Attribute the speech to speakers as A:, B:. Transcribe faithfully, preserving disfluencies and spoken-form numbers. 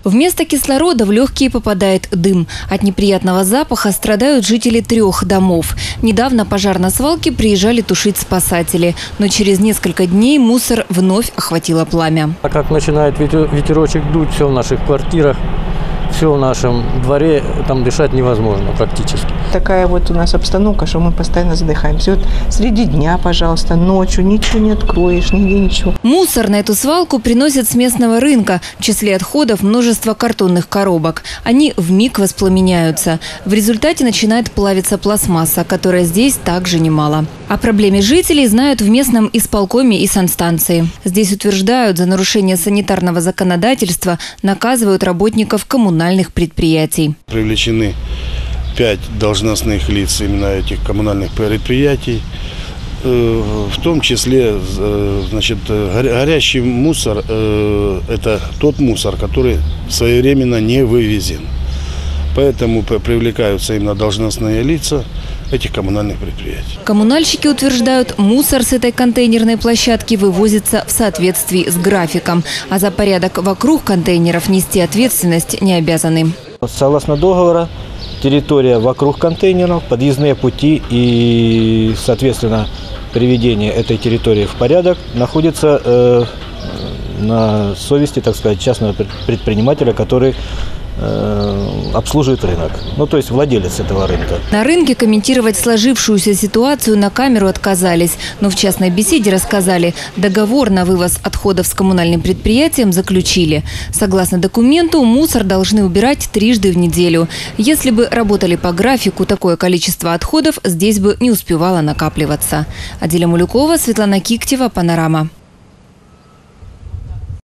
A: Вместо кислорода в легкие попадает дым. От неприятного запаха страдают жители трех домов. Недавно пожар на свалке приезжали тушить спасатели. Но через несколько дней мусор вновь охватило пламя.
B: А как начинает ветерочек дуть, все в наших квартирах, все в нашем дворе, там дышать невозможно практически.
C: Такая вот у нас обстановка, что мы постоянно задыхаемся. Вот среди дня, пожалуйста, ночью ничего не откроешь, нигде ничего.
A: Мусор на эту свалку приносят с местного рынка. В числе отходов множество картонных коробок. Они вмиг воспламеняются. В результате начинает плавиться пластмасса, которая здесь также немало. О проблеме жителей знают в местном исполкоме и санстанции. Здесь утверждают, за нарушение санитарного законодательства наказывают работников коммунальных предприятий.
D: Привлечены пять должностных лиц именно этих коммунальных предприятий. В том числе, значит, горящий мусор – это тот мусор, который своевременно не вывезен. Поэтому привлекаются именно должностные лица этих коммунальных предприятий.
A: Коммунальщики утверждают, мусор с этой контейнерной площадки вывозится в соответствии с графиком. А за порядок вокруг контейнеров нести ответственность не обязаны.
B: Согласно договора, территория вокруг контейнеров, подъездные пути и, соответственно, приведение этой территории в порядок находится э, на совести, так сказать, частного предпринимателя, который э, обслуживает рынок. Ну, то есть владелец этого рынка.
A: На рынке комментировать сложившуюся ситуацию на камеру отказались. Но в частной беседе рассказали, договор на вывоз отходов с коммунальным предприятием заключили. Согласно документу, мусор должны убирать трижды в неделю. Если бы работали по графику, такое количество отходов здесь бы не успевало накапливаться. Аделя Мулюкова, Светлана Киктева, Панорама.